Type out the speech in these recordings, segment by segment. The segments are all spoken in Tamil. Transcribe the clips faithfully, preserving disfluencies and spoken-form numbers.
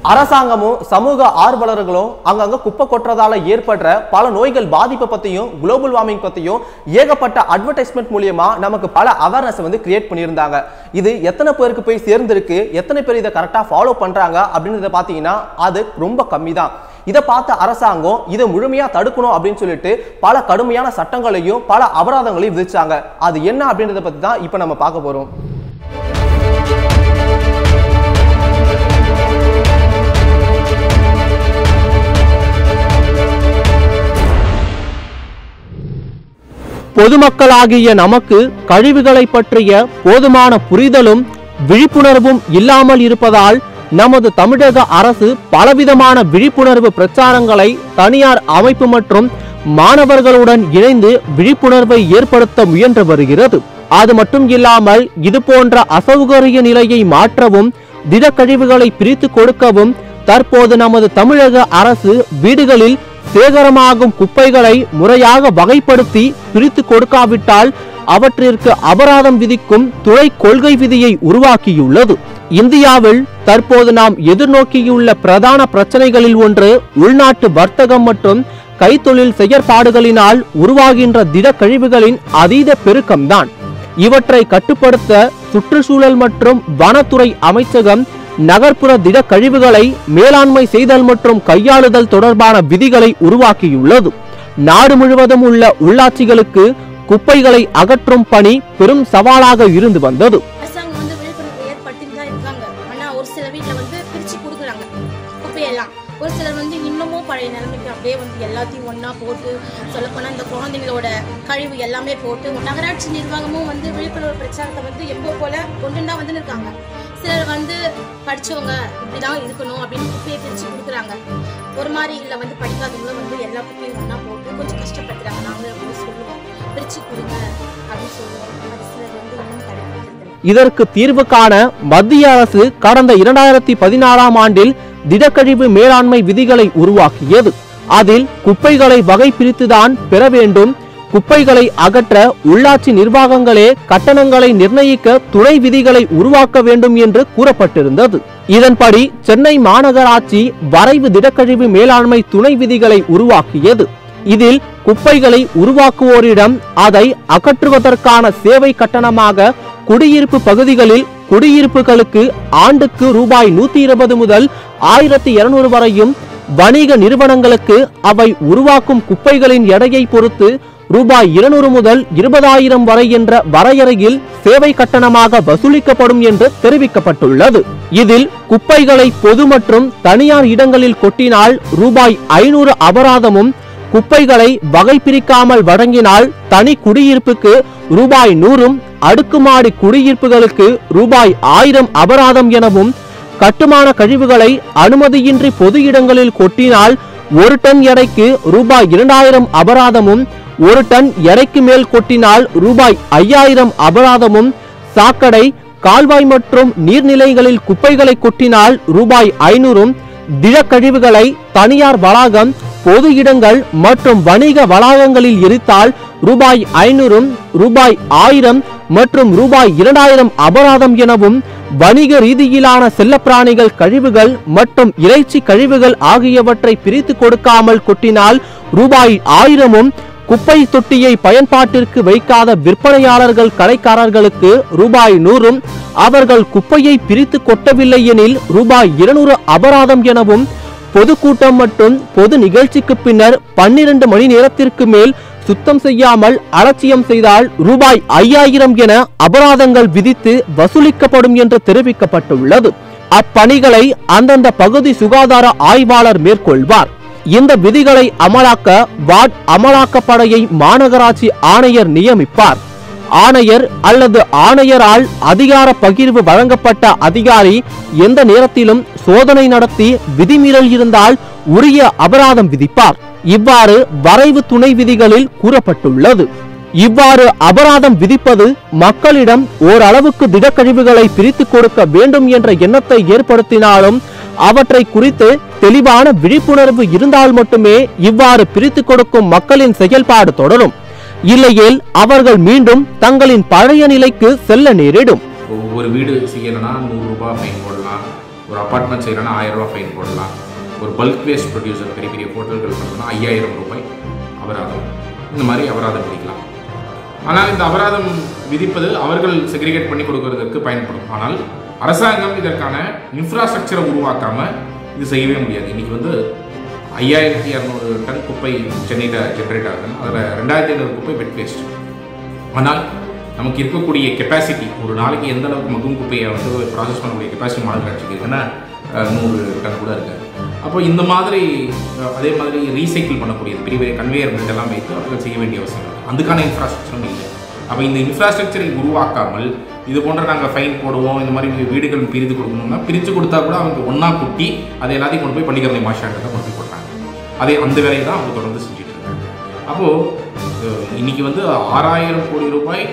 அரசாங்கமும் சமூக ஆர்வலர்களும் அங்கங்க குப்பை கொட்டுறதால ஏற்படுற பல நோய்கள் பாதிப்பை பத்தியும் குளோபல் வார்மிங் பத்தியும் ஏகப்பட்ட அட்வர்டைஸ்மெண்ட் மூலியமா நமக்கு பல அவேர்னஸ் வந்து கிரியேட் பண்ணியிருந்தாங்க. இது எத்தனை பேருக்கு போய் சேர்ந்திருக்கு, எத்தனை பேர் இதை கரெக்டா ஃபாலோ பண்றாங்க அப்படின்றத பாத்தீங்கன்னா அது ரொம்ப கம்மி தான். இதை பார்த்த அரசாங்கம் இதை முழுமையா தடுக்கணும் அப்படின்னு சொல்லிட்டு பல கடுமையான சட்டங்களையும் பல அபராதங்களையும் விதிச்சாங்க. அது என்ன அப்படின்றத பத்தி தான் இப்ப நம்ம பார்க்க போறோம். பொதுமக்களாகிய நமக்கு கழிவுகளை பற்றிய போதுமான புரிதலும் விழிப்புணர்வும் இல்லாமல் இருப்பதால் நமது தமிழக அரசு பலவிதமான விழிப்புணர்வு பிரச்சாரங்களை தனியார் அமைப்பு மற்றும் மாணவர்களுடன் இணைந்து விழிப்புணர்வை ஏற்படுத்த முயன்று வருகிறது. அது மட்டும் இல்லாமல் இது போன்ற அசௌகரிய நிலையை மாற்றவும் திடக்கழிவுகளை பிரித்து கொடுக்கவும் தற்போது நமது தமிழக அரசு வீடுகளில் சேகரமாகும் குப்பைகளை முறையாக வகைப்படுத்தி பிரித்து கொடுக்காவிட்டால் அவற்றிற்கு அபராதம் விதிக்கும் துணை கொள்கை விதியை உருவாக்கியுள்ளது. இந்தியாவில் தற்போது நாம் எதிர்நோக்கியுள்ள பிரதான பிரச்சனைகளில் ஒன்று உள்நாட்டு வர்த்தகம் மற்றும் கைத்தொழில் செயற்பாடுகளினால் உருவாகின்ற திடக்கழிவுகளின் அதீத பெருக்கம்தான். இவற்றை கட்டுப்படுத்த சுற்றுச்சூழல் மற்றும் வனத்துறை அமைச்சகம் நகர்ப்புற திட கழிவுகளை மேலாண்மை செய்தல் மற்றும் கையாளுதல் தொடர்பான விதிகளை உருவாக்கியுள்ளது. நாடு முழுவதும் உள்ள உள்ளாட்சிகளுக்கு குப்பைகளை அகற்றும் பணி பெரும் சவாலாக இருந்து வந்தது. அரசாங்கம் வந்து விழிப்புணர்வு ஏற்படுத்திட்டு தான் இருக்காங்க. ஆனா ஒரு சில வீட்டுல வந்து பிரிச்சு கொடுக்குறாங்க குப்பையெல்லாம். ஒரு சிலர் வந்து இன்னமும் பழைய நிலைமைக்கு அப்படியே வந்து எல்லாத்தையும் ஒன்னா போட்டு சொல்லப்போனா இந்த குழந்தைங்களோட கழிவு எல்லாமே போட்டு நகராட்சி நிர்வாகமும் வந்து விழிப்புணர்வு பிரச்சாரத்தை வந்து எப்போ போல கொண்டு தான் வந்து இருக்காங்க. சிலர் வந்து படிச்சவங்க இப்படிதான் இருக்கணும் அப்படின்னு குப்பையை பிரிச்சு கொடுக்குறாங்க. ஒரு மாதிரி இல்ல வந்து படிக்காதவங்களும் வந்து எல்லா குப்பையும் ஒன்னா போட்டு கொஞ்சம் கஷ்டப்படுத்துறாங்க. நாங்களும் அப்படின்னு சொல்லுவோம், பிரிச்சு கொடுங்க அப்படின்னு சொல்லுவோம். அது சிலர் வந்து இன்னும் தடுக்கிறது. இதற்கு தீர்வு காண மத்திய அரசு கடந்த இரண்டாயிரத்தி பதினாறாம் ஆண்டில் திடக்கழிவு மேலாண்மை விதிகளை உருவாக்கியது. அதில் குப்பைகளை வகை பிரித்துதான் பெற வேண்டும், குப்பைகளை அகற்ற உள்ளாட்சி நிர்வாகங்களே கட்டணங்களை நிர்ணயிக்க துணை விதிகளை உருவாக்க வேண்டும் என்று கூறப்பட்டிருந்தது. இதன்படி சென்னை மாநகராட்சி வரைவு திடக்கழிவு மேலாண்மை துணை விதிகளை உருவாக்கியது. இதில் குப்பைகளை உருவாக்குவோரிடம் அதை அகற்றுவதற்கான சேவை கட்டணமாக குடியிருப்பு பகுதிகளில் குடியிருப்புகளுக்கு ஆண்டுக்கு ரூபாய் நூத்தி இருபது முதல் ஆயிரத்தி இருநூறு வரையும், வணிக நிறுவனங்களுக்கு அவை உருவாக்கும் குப்பைகளின் எடையை பொறுத்து ரூபாய் இருநூறு முதல் இருபதாயிரம் வரை என்ற வரையறையில் சேவை கட்டணமாக வசூலிக்கப்படும் என்று தெரிவிக்கப்பட்டுள்ளது. இதில் குப்பைகளை பொது மற்றும் தனியார் இடங்களில் கொட்டினால் ரூபாய் ஐநூறு அபராதமும், குப்பைகளை வகை பிரிக்காமல் வழங்கினால் தனி குடியிருப்புக்கு ரூபாய் நூறும், அடுக்குமாடி குடியிருப்புகளுக்கு ரூபாய் ஆயிரம் அபராதம் எனவும், கட்டுமான கழிவுகளை அனுமதியின்றி பொது இடங்களில் கொட்டினால் ஒரு டன் எடைக்கு ரூபாய் இரண்டாயிரம் அபராதமும், ஒரு டன் எடைக்கு மேல் கொட்டினால் ரூபாய் ஐயாயிரம் அபராதமும், சாக்கடை, கால்வாய் மற்றும் நீர்நிலைகளில் குப்பைகளை கொட்டினால் ரூபாய் ஐநூறும், திடக்கழிவுகளை தனியார் வளாகம், பொது இடங்கள் மற்றும் வணிக வளாகங்களில் எரித்தால் ரூபாய் ஐநூறும், ரூபாய் ஆயிரம் மற்றும் ரூபாய் இரண்டாயிரம் அபராதம் எனவும், வணிக ரீதியிலான செல்லப்பிராணிகள் கழிவுகள் மற்றும் இறைச்சி கழிவுகள் ஆகியவற்றை பிரித்து கொடுக்காமல் கொட்டினால் ரூபாய் ஆயிரமும், குப்பை தொட்டியை பயன்பாட்டிற்கு வைக்காத விற்பனையாளர்கள் கடைக்காரர்களுக்கு ரூபாய் நூறும், அவர்கள் குப்பையை பிரித்து கொட்டவில்லை எனில் ரூபாய் இருநூறு அபராதம் எனவும், பொதுக்கூட்டம் மற்றும் பொது நிகழ்ச்சிக்கு பின்னர் பன்னிரண்டு மணி நேரத்திற்கு மேல் சுத்தம் செய்யாமல் அலட்சியம் செய்தால் ரூபாய் ஐயாயிரம் என அபராதங்கள் விதித்து வசூலிக்கப்படும் என்று தெரிவிக்கப்பட்டுள்ளது. அப்பணிகளை அந்தந்த பகுதி சுகாதார ஆய்வாளர் மேற்கொள்வார். இந்த விதிகளை அமலாக்க வார்டு அமலாக்கப்படையை மாநகராட்சி ஆணையர் நியமிப்பார். ஆணையர் அல்லது ஆணையரால் அதிகார பகிர்வு வழங்கப்பட்ட அதிகாரி எந்த நேரத்திலும் சோதனை நடத்தி விதிமீறல் இருந்தால் உரிய அபராதம் விதிப்பார். இவ்வாறு வரைவு துணை விதிகளில் கூறப்பட்டுள்ளது. இவ்வாறு அபராதம் விதிப்பது மக்களிடம் ஓரளவுக்கு திடக்கழிவுகளை பிரித்து கொடுக்க வேண்டும் என்ற எண்ணத்தை ஏற்படுத்தினாலும் அவற்றை குறித்து தெளிவான விழிப்புணர்வு இருந்தால் மட்டுமே இவ்வாறு பிரித்து கொடுக்கும் மக்களின் செயல்பாடு தொடரும். இல்லையேல் அவர்கள் மீண்டும் தங்களின் பழைய நிலைக்கு செல்ல நேரிடும். ஒரு வீடு செய்யணும்னா நூறு ரூபாய் ஃபைன் போடலாம், ஒரு அப்பார்ட்மெண்ட் செய்யறோன்னா ஆயிரம் ரூபாய் ஃபைன் போடலாம். ஒரு பல்க் வேஸ்ட் ப்ரொடியூசர் பெரிய பெரிய ஹோட்டல்கள் பண்ணோம்னா ஐயாயிரம் ரூபாய் அபராதம், இந்த மாதிரி அபராதம் விதிக்கலாம். ஆனால் இந்த அபராதம் விதிப்பது அவர்கள் செக்ரிகேட் பண்ணி கொடுக்கறதுக்கு பயன்படும். ஆனால் அரசாங்கம் இதற்கான இன்ஃப்ராஸ்ட்ரக்சரை உருவாக்காமல் இது செய்யவே முடியாது. இன்றைக்கி வந்து ஐயாயிரத்தி இரநூறு டன் குப்பை சென்னையில் ஜென்ரேட் ஆகுதுன்னா அதில் ரெண்டாயிரத்தி ஐநூறு குப்பை வெட் வேஸ்ட். ஆனால் நமக்கு இருக்கக்கூடிய கெப்பாசிட்டி, ஒரு நாளைக்கு எந்த அளவுக்கு மக்கும் குப்பையை வந்து ப்ராசஸ் பண்ணக்கூடிய கெப்பாசிட்டி மாநகராட்சிக்கு இருக்குன்னா நூறு டன் கூட இருக்குது. அப்போ இந்த மாதிரி அதே மாதிரி ரீசைக்கிள் பண்ணக்கூடியது பெரிய பெரிய கன்வேயர் பெல்ட் எல்லாம் வைத்து அவர்கள் செய்ய வேண்டிய அவசியம் இருக்குது. அதுக்கான இன்ஃப்ராஸ்ட்ரக்சரும் இல்லை. அப்போ இந்த இன்ஃப்ராஸ்ட்ரக்சரை உருவாக்காமல் இது போன்ற நாங்கள் ஃபைன் போடுவோம், இந்த மாதிரி வீடுகள் பிரித்து கொடுக்கணும்னா பிரித்து கொடுத்தா கூட அவங்க ஒன்றா குட்டி அதை எல்லாத்தையும் கொண்டு போய் பள்ளிக்கரணை மாஷாட்டை கொண்டு போய் போட்டாங்க. அதே அந்த வேலையை தான் அவங்க தொடர்ந்து செஞ்சுட்டு இருக்காங்க. அப்போது இன்னைக்கு வந்து ஆறாயிரம் கோடி ரூபாய்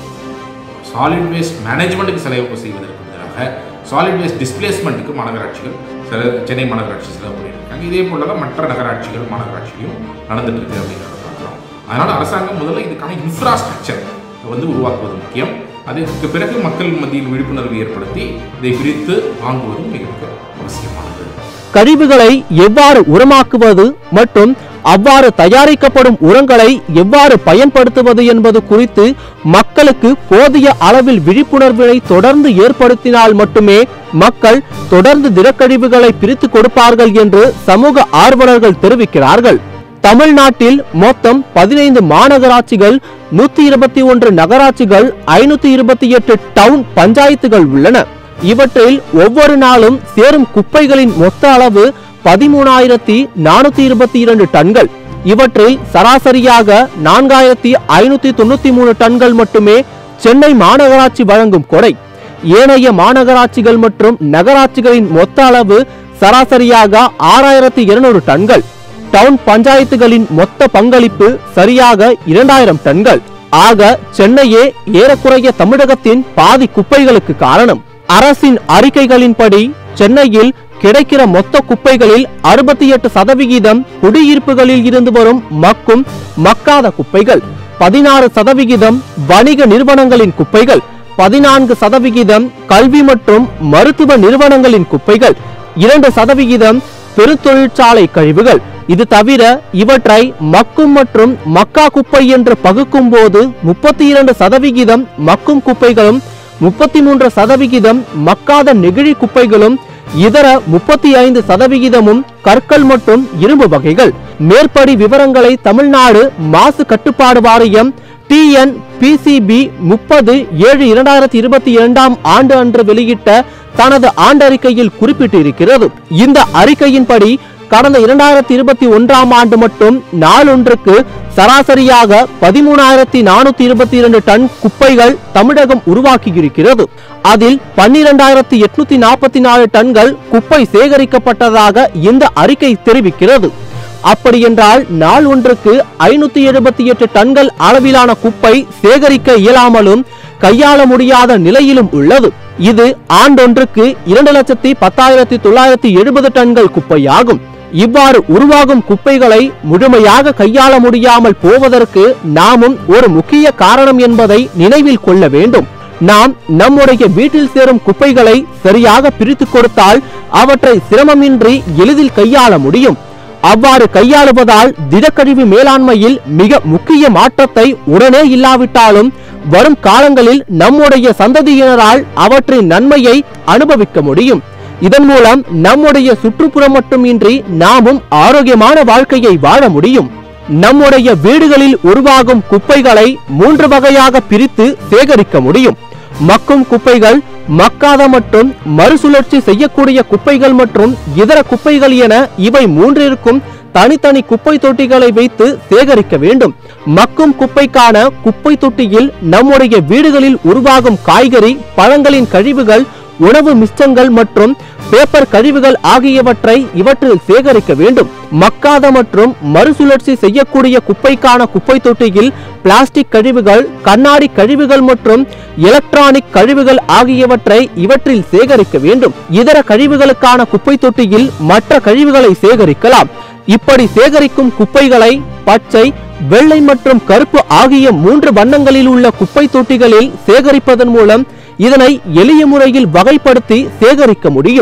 சாலிட் வேஸ்ட் மேனேஜ்மெண்ட்டுக்கு செலவு செய்வதற்கு பதிலாக சாலிட் வேஸ்ட் டிஸ்பிளேஸ்மெண்ட்டுக்கு மாநகராட்சிகள் சில சென்னை மாநகராட்சி செலவு பண்ணியிருக்காங்க. இதே போல தான் மற்ற நகராட்சிகள் மாநகராட்சியும் நடந்துட்டு இருக்கு அப்படிங்கிறத பார்க்குறோம். அதனால் அரசாங்கம் முதல்ல இதுக்கான இன்ஃப்ராஸ்ட்ரக்சர் வந்து உருவாக்குவது முக்கியம். அதற்கு பிறகு மக்கள் மத்தியில் விழிப்புணர்வு ஏற்படுத்தி இதை பிரித்து வாங்குவதும் மிக மிக அவசியமானது. கழிவுகளை எவ்வாறு உரமாக்குவது மற்றும் அவ்வாறு தயாரிக்கப்படும் உரங்களை எவ்வாறு பயன்படுத்துவது என்பது குறித்து மக்களுக்கு போதிய அளவில் விழிப்புணர்வினை தொடர்ந்து ஏற்படுத்தினால் மட்டுமே மக்கள் தொடர்ந்து திடக்கழிவுகளை பிரித்து கொடுப்பார்கள் என்று சமூக ஆர்வலர்கள் தெரிவிக்கிறார்கள். தமிழ்நாட்டில் மொத்தம் பதினைந்து மாநகராட்சிகள், நூத்தி இருபத்தி ஒன்று நகராட்சிகள், ஐநூத்தி இருபத்தி எட்டு டவுன் பஞ்சாயத்துகள் உள்ளன. இவற்றில் ஒவ்வொரு நாளும் சேரும் குப்பைகளின் மொத்த அளவு பதிமூணாயிரத்தி நானூத்தி இருபத்தி இரண்டு டன்கள். இவற்றில் சராசரியாக நான்காயிரத்தி ஐநூத்தி தொண்ணூத்தி மூணு டன்கள் மட்டுமே சென்னை மாநகராட்சி வழங்கும் கொடை. ஏனைய மாநகராட்சிகள் மற்றும் நகராட்சிகளின் மொத்த அளவு சராசரியாக ஆறாயிரத்தி இருநூறு டன்கள். டவுன் பஞ்சாயத்துகளின் மொத்த பங்களிப்பு சரியாக இரண்டாயிரம் டன்கள். ஆக சென்னையே ஏறக்குறைய தமிழகத்தின் பாதி குப்பைகளுக்கு காரணம். அரசின் அறிக்கைகளின்படி சென்னையில் கிடைக்கிற மொத்த குப்பைகளில் அறுபத்தி எட்டு சதவிகிதம் குடியிருப்புகளில் இருந்து வரும் மக்கும் மக்காத குப்பைகள், பதினாறு சதவிகிதம் வணிக நிறுவனங்களின் குப்பைகள், பதினான்கு சதவிகிதம் கல்வி மற்றும் மருத்துவ நிறுவனங்களின் குப்பைகள், இரண்டு சதவிகிதம் பெருந்தொழிற்சாலை கழிவுகள். இது தவிர இவற்றை மக்கும் மற்றும் மக்கா குப்பை என்று பகுக்கும் போது முப்பத்தி இரண்டு சதவிகிதம் மக்கும் குப்பைகளும் முப்பத்தி மூன்று சதவிகிதம் மக்காத நெகிழி குப்பைகளும் இதர முப்பத்தி ஐந்து சதவிகிதமும் கற்கள் மற்றும் இரும்பு வகைகள். மேற்படி விவரங்களை தமிழ்நாடு மாசு கட்டுப்பாடு வாரியம் T N P C B முப்பது ஏழு இரண்டாயிரத்தி இருபத்தி இரண்டாம் ஆண்டு அன்று வெளியிட்ட தனது ஆண்டறிக்கையில் குறிப்பிட்டிருக்கிறது. இந்த அறிக்கையின்படி கடந்த இரண்டாயிரத்தி இருபத்தி ஒன்றாம் ஆண்டு மட்டும் நாளொன்றுக்கு சராசரியாக பதிமூணாயிரத்தி நானூத்தி இருபத்தி இரண்டு டன் குப்பைகள் தமிழகம் உருவாக்கியிருக்கிறது. அதில் பன்னிரண்டாயிரத்தி எட்நூத்தி நாற்பத்தி நாலு டன்கள் குப்பை சேகரிக்கப்பட்டதாக இந்த அறிக்கை தெரிவிக்கிறது. அப்படி என்றால் நாள் ஒன்றுக்கு ஐநூத்தி எழுபத்தி எட்டு டன்கள் அளவிலான குப்பை சேகரிக்க இயலாமலும் கையாள முடியாத நிலையிலும் உள்ளது. இது ஆண்டொன்றுக்கு இரண்டு லட்சத்தி பத்தாயிரத்தி தொள்ளாயிரத்தி எழுபது டன்கள் குப்பையாகும். இவ்வாறு உருவாகும் குப்பைகளை முழுமையாக கையாள முடியாமல் போவதற்கு நாமும் ஒரு முக்கிய காரணம் என்பதை நினைவில் கொள்ள வேண்டும். நாம் நம்முடைய வீட்டில் சேரும் குப்பைகளை சரியாக பிரித்து கொடுத்தால் அவற்றை சிரமமின்றி எளிதில் கையாள முடியும். அவ்வாறு கையாளுவதால் திடக்கழிவு மேலாண்மையில் மிக முக்கிய மாற்றத்தை உடனே இல்லாவிட்டாலும் வரும் காலங்களில் நம்முடைய சந்ததியினரால் அவற்றின் நன்மையை அனுபவிக்க முடியும். இதன் மூலம் நம்முடைய சுற்றுப்புறம் மட்டுமின்றி நாமும் ஆரோக்கியமான வாழ்க்கையை வாழ முடியும். நம்முடைய வீடுகளில் உருவாகும் குப்பைகளை மூன்று வகையாக பிரித்து சேகரிக்க முடியும். மக்கும் குப்பைகள், மக்காத மற்றும் மறுசுழற்சி செய்யக்கூடிய குப்பைகள் மற்றும் இதர குப்பைகள் என இவை மூன்றிற்கும் தனித்தனி குப்பை தொட்டிகளை வைத்து சேகரிக்க வேண்டும். மக்கும் குப்பைக்கான குப்பை தொட்டியில் நம்முடைய வீடுகளில் உருவாகும் காய்கறி, பழங்களின் கழிவுகள், உணவு மிச்சங்கள் மற்றும் பேப்பர் கழிவுகள் ஆகியவற்றை இவற்றில் சேகரிக்க வேண்டும். மக்காத மற்றும் மறுசுழற்சி செய்யக்கூடிய குப்பைக்கான குப்பை தொட்டியில் பிளாஸ்டிக் கழிவுகள், கண்ணாடி கழிவுகள் மற்றும் எலக்ட்ரானிக் கழிவுகள் ஆகியவற்றை இவற்றில் சேகரிக்க வேண்டும். இதர கழிவுகளுக்கான குப்பை தொட்டியில் மற்ற கழிவுகளை சேகரிக்கலாம். இப்படி சேகரிக்கும் குப்பைகளை பச்சை, வெள்ளை மற்றும் கருப்பு ஆகிய மூன்று வண்ணங்களில் உள்ள குப்பை தொட்டிகளில் சேகரிப்பதன் மூலம் இதனை எளிய முறையில் வகைப்படுத்தி சேகரிக்க முடியும்.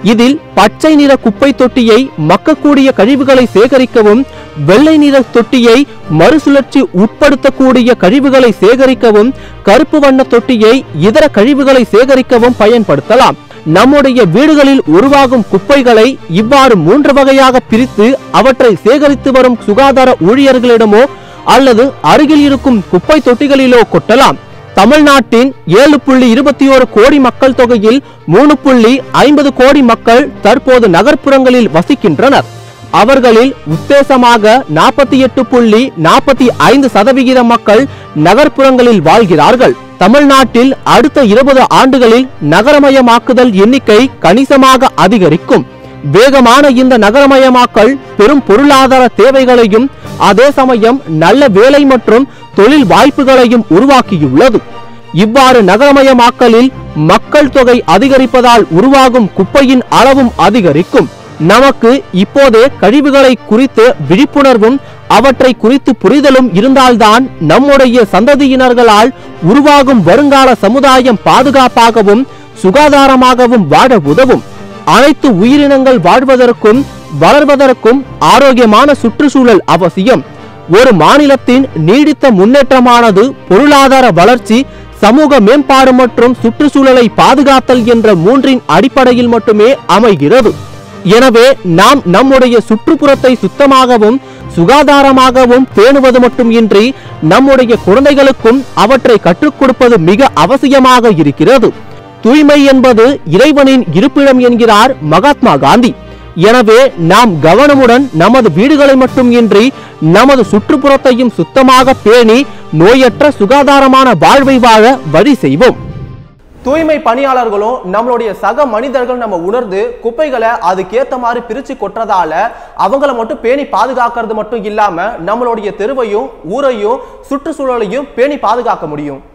இதில் பச்சை நிற குப்பை தொட்டியை மக்கக்கூடிய கழிவுகளை சேகரிக்கவும், வெள்ளை நிற தொட்டியை மறுசுழற்சி உட்படுத்தக்கூடிய கழிவுகளை சேகரிக்கவும், கருப்பு வண்ண தொட்டியை இதர கழிவுகளை சேகரிக்கவும் பயன்படுத்தலாம். நம்முடைய வீடுகளில் உருவாகும் குப்பைகளை இவ்வாறு மூன்று வகையாக பிரித்து அவற்றை சேகரித்து வரும் சுகாதார ஊழியர்களிடமோ அல்லது அருகில் இருக்கும் குப்பை தொட்டிகளிலோ கொட்டலாம். தமிழ்நாட்டின் ஏழு புள்ளி இருபத்தி ஒரு கோடி மக்கள் தொகையில் மூணு புள்ளி ஐம்பது கோடி மக்கள் தற்போது நகர்ப்புறங்களில் வசிக்கின்றனர். அவர்களில் உத்தேசமாக நாற்பத்தி எட்டு புள்ளி நாற்பத்தி ஐந்து சதவிகித மக்கள் நகர்ப்புறங்களில் வாழ்கிறார்கள். தமிழ்நாட்டில் அடுத்த இருபது ஆண்டுகளில் நகரமயமாக்குதல் எண்ணிக்கை கணிசமாக அதிகரிக்கும். வேகமான இந்த நகரமயமாக்கல் பெரும் பொருளாதார தேவைகளையும் அதே சமயம் நல்ல வேலை மற்றும் தொழில் வாய்ப்புகளையும் உருவாக்கியுள்ளது. இவ்வாறு நகரமயமாக்கலில் மக்கள் தொகை அதிகரிப்பதால் உருவாகும் குப்பையின் அளவும் அதிகரிக்கும். நமக்கு இப்போதே கழிவுகளை குறித்து விழிப்புணர்வும் அவற்றை குறித்து புரிதலும் இருந்தால்தான் நம்முடைய சந்ததியினர்களால் உருவாகும் வருங்கால சமுதாயம் பாதுகாப்பாகவும் சுகாதாரமாகவும் வாழ உதவும். அனைத்து உயிரினங்கள் வாழ்வதற்கும் வளர்வதற்கும் ஆரோக்கியமான சுற்றுச்சூழல் அவசியம். ஒரு மாநிலத்தின் நீடித்த முன்னேற்றமானது பொருளாதார வளர்ச்சி, சமூக மேம்பாடு மற்றும் சுற்றுச்சூழலை பாதுகாத்தல் என்ற மூன்றின் அடிப்படையில் மட்டுமே அமைகிறது. எனவே நாம் நம்முடைய சுற்றுப்புறத்தை சுத்தமாகவும் சுகாதாரமாகவும் பேணுவது மட்டுமின்றி நம்முடைய குழந்தைகளுக்கும் அவற்றை கற்றுக் கொடுப்பது மிக அவசியமாக இருக்கிறது. தூய்மை என்பது இறைவனின் இருப்பிடம் என்கிறார் மகாத்மா காந்தி. எனவே நாம் கவனமுடன் நமது வீடுகளை மட்டுமின்றி நமது சுற்றுப்புறத்தையும் சுத்தமாக பேணி நோயற்ற சுகாதாரமான வாழ்வை வாழ வழி செய்வோம். தூய்மை பணியாளர்களும் நம்மளுடைய சக மனிதர்கள் நம்ம உணர்ந்து குப்பைகளை அதுக்கேற்ற மாதிரி பிரிச்சு கொட்டுறதால அவங்கள மட்டும் பேணி பாதுகாக்கிறது மட்டும் இல்லாம நம்மளுடைய தெருவையும் ஊரையும் சுற்றுச்சூழலையும் பேணி பாதுகாக்க முடியும்.